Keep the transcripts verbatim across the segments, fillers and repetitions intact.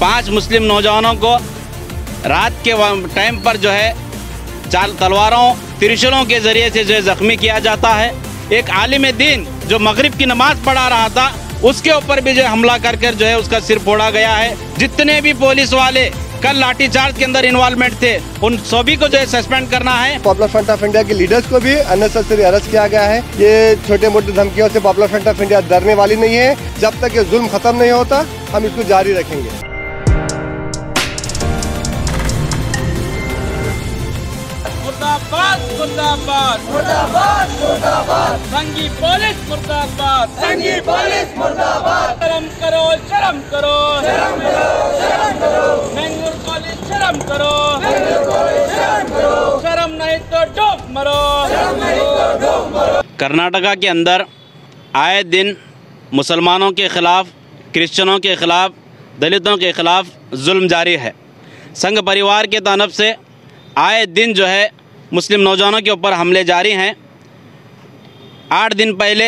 पांच मुस्लिम नौजवानों को रात के टाइम पर जो है चार तलवारों त्रिशूलों के ज़रिए से जो है ज़ख्मी किया जाता है। एक आलिम दीन जो मगरिब की नमाज़ पढ़ा रहा था उसके ऊपर भी जो हमला कर कर जो है उसका सिर फोड़ा गया है। जितने भी पुलिस वाले कल लाठीचार्ज के अंदर इन्वॉल्वमेंट थे उन सभी को जो है सस्पेंड करना है। पॉपुलर फ्रंट ऑफ इंडिया के लीडर्स को भी अननेसेसरी अरेस्ट किया गया है। ये छोटे मोटे धमकियों से पॉपुलर फ्रंट ऑफ इंडिया डरने वाली नहीं है। जब तक ये जुल्म खत्म नहीं होता हम इसको जारी रखेंगे। मुर्दाबाद मुर्दाबाद मुर्दाबाद मुर्दाबाद संगी पुलिस मुर्दाबाद संगी पुलिस मुर्दाबाद। शर्म करो शर्म करो शर्म करो शर्म करो मैंगलोर पुलिस शर्म करो मैंगलोर पुलिस शर्म करो शर्म नहीं तो डूब मरो शर्म नहीं तो डूब मरो। कर्नाटका के अंदर आए दिन मुसलमानों के ख़िलाफ़, क्रिश्चियनों के ख़िलाफ़, दलितों के ख़िलाफ़ जुल्म जारी है। संघ परिवार के तरफ से आए दिन जो है मुस्लिम नौजवानों के ऊपर हमले जारी हैं। आठ दिन पहले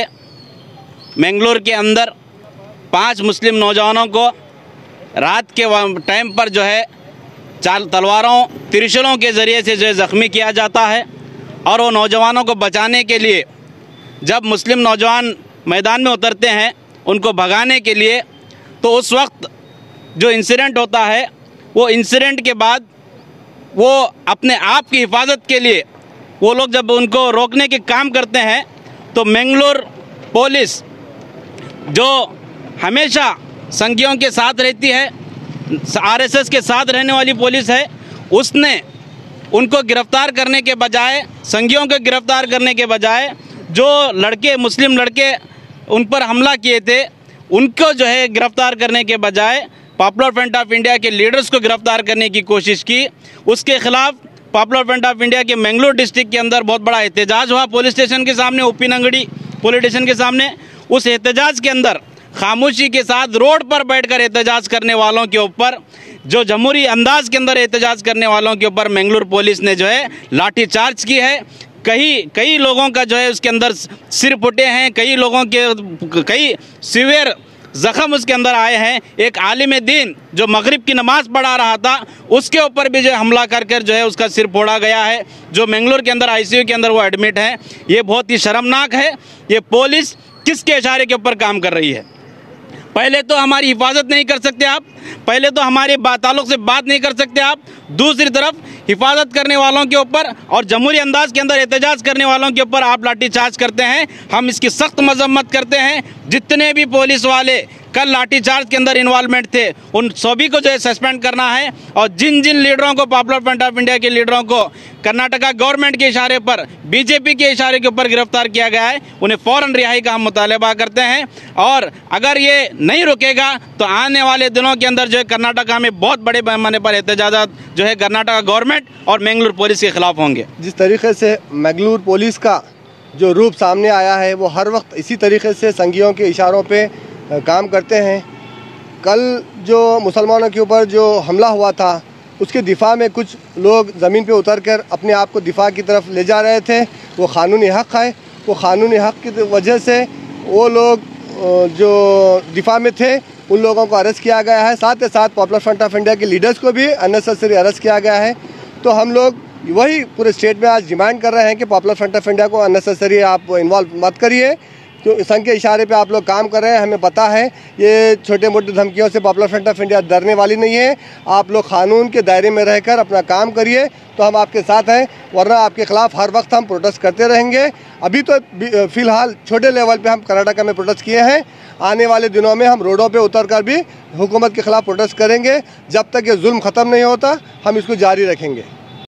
मैंगलोर के अंदर पांच मुस्लिम नौजवानों को रात के टाइम पर जो है चार तलवारों त्रिशूलों के ज़रिए से जो है ज़ख्मी किया जाता है। और वो नौजवानों को बचाने के लिए जब मुस्लिम नौजवान मैदान में उतरते हैं उनको भगाने के लिए, तो उस वक्त जो इंसिडेंट होता है वो इंसिडेंट के बाद वो अपने आप की हिफाजत के लिए वो लोग जब उनको रोकने के काम करते हैं तो मैंगलोर पुलिस जो हमेशा संघियों के साथ रहती है, आरएसएस के साथ रहने वाली पुलिस है, उसने उनको गिरफ्तार करने के बजाय, संघियों को गिरफ्तार करने के बजाय जो लड़के मुस्लिम लड़के उन पर हमला किए थे उनको जो है गिरफ्तार करने के बजाय पॉपुलर फ्रंट ऑफ इंडिया के लीडर्स को गिरफ्तार करने की कोशिश की। उसके खिलाफ पॉपुलर फ्रंट ऑफ इंडिया के मैंगलोर डिस्ट्रिक्ट के अंदर बहुत बड़ा एहतजाज हुआ पुलिस स्टेशन के सामने, उप्पिनंगडी पुलिस स्टेशन के सामने। उस एहतजाज के अंदर खामोशी के साथ रोड पर बैठकर एहतजाज करने वालों के ऊपर, जो जमहूरी अंदाज के अंदर एहतजाज करने वालों के ऊपर मैंगलोर पुलिस ने जो है लाठी चार्ज की है। कई कई लोगों का जो है उसके अंदर सिर फुटे हैं, कई लोगों के कई सीवियर ज़ख़म उसके अंदर आए हैं। एक आलिम दीन जो मगरिब की नमाज़ पढ़ा रहा था उसके ऊपर भी जो है हमला कर कर जो है उसका सिर फोड़ा गया है, जो मैंगलोर के अंदर आईसीयू के अंदर वो एडमिट है। ये बहुत ही शर्मनाक है। ये पुलिस किसके इशारे के ऊपर काम कर रही है? पहले तो हमारी हिफाजत नहीं कर सकते आप, पहले तो हमारे ताल्लुक़ से बात नहीं कर सकते आप, दूसरी तरफ हिफाजत करने वालों के ऊपर और जमहूरी अंदाज के अंदर एहतजाज करने वालों के ऊपर आप लाठीचार्ज करते हैं। हम इसकी सख्त मजम्मत करते हैं। जितने भी पुलिस वाले कल लाठीचार्ज के अंदर इन्वॉल्वमेंट थे उन सभी को जो है सस्पेंड करना है। और जिन जिन लीडरों को, पॉपुलर फ्रंट ऑफ इंडिया के लीडरों को कर्नाटका गवर्नमेंट के इशारे पर, बीजेपी के इशारे के ऊपर गिरफ्तार किया गया है, उन्हें फ़ौरन रिहाई का हम मुतालबा करते हैं। और अगर ये नहीं रुकेगा तो आने वाले दिनों के अंदर जो है कर्नाटका में बहुत बड़े पैमाने पर एहतजाजात जो है कर्नाटका गवर्नमेंट और मैंगलोर पुलिस के खिलाफ होंगे। जिस तरीके से मैंगलोर पुलिस का जो रूप सामने आया है वो हर वक्त इसी तरीके से संघियों के इशारों पे काम करते हैं। कल जो मुसलमानों के ऊपर जो हमला हुआ था उसके दिफा में कुछ लोग ज़मीन पे उतरकर अपने आप को दिफा की तरफ ले जा रहे थे। वो क़ानूनी हक़ है, वो क़ानूनी हक़ की वजह से वो लोग जो दिफा में थे उन लोगों को अरेस्ट किया गया है। साथ ही साथ पॉपुलर फ्रंट ऑफ इंडिया के लीडर्स को भी अननेसेसरी अरेस्ट किया गया है। तो हम लोग वही पूरे स्टेट में आज डिमांड कर रहे हैं कि पॉपुलर फ्रंट ऑफ इंडिया को अननेसेसरी आप इन्वॉल्व मत करिए। तो संघ के इशारे पे आप लोग काम कर रहे हैं, हमें पता है। ये छोटे मोटे धमकियों से पॉपुलर फ्रंट ऑफ इंडिया डरने वाली नहीं है। आप लोग कानून के दायरे में रहकर अपना काम करिए तो हम आपके साथ हैं, वरना आपके ख़िलाफ़ हर वक्त हम प्रोटेस्ट करते रहेंगे। अभी तो फ़िलहाल छोटे लेवल पे हम कर्नाटका में प्रोटेस्ट किए हैं। आने वाले दिनों में हम रोडों पे उतर कर भी हुकूमत के ख़िलाफ़ प्रोटेस्ट करेंगे। जब तक ये जुल्म ख़त्म नहीं होता हम इसको जारी रखेंगे।